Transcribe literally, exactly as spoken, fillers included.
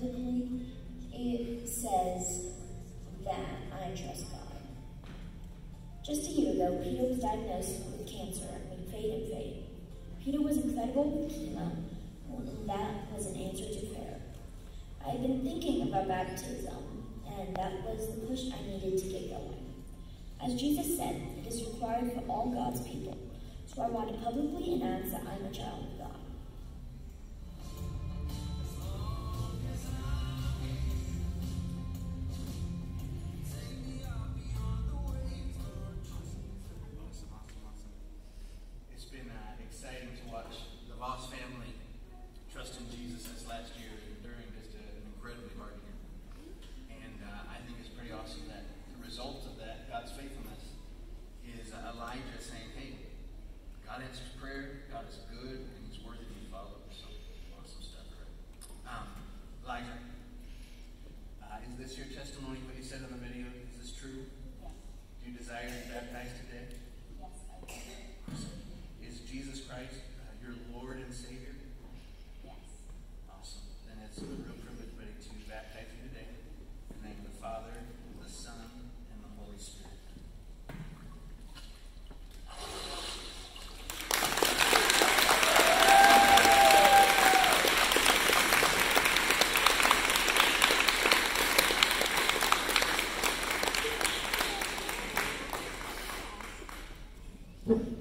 unequivocally, it says that I trust God. Just a year ago, Peter was diagnosed with cancer and would fade and fade. Peter was incredible with chemo, and that was an answer to prayer. I had been thinking about baptism, and that was the push I needed to get going. As Jesus said, it is required for all God's people, so I want to publicly announce that I'm a child of God. It's been uh, exciting to watch the Voss family trust in Jesus this last year during just an incredibly hard year. And uh, I think it's pretty awesome that the result of that, God's faithfulness, is uh, Elijah saying, hey, God answers prayer, God is good, and he's worthy to be followed. So awesome stuff, right? Um, Elijah, uh, is this your testimony, what you said in the video? Is this true? Yes. Do you desire to be baptized today? Yes, I do. Awesome. Is Jesus Christ uh, your Lord and Savior? Yes. Awesome. Then it's a real privilege, buddy, to baptize you today. In the name of the Father, the Son, and the Holy Spirit. Thank you.